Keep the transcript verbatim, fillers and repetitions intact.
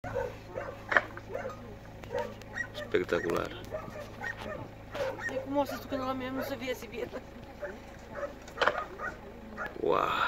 Espectacular. É como vocês tocando lá mesmo, não sabia se via. Uau.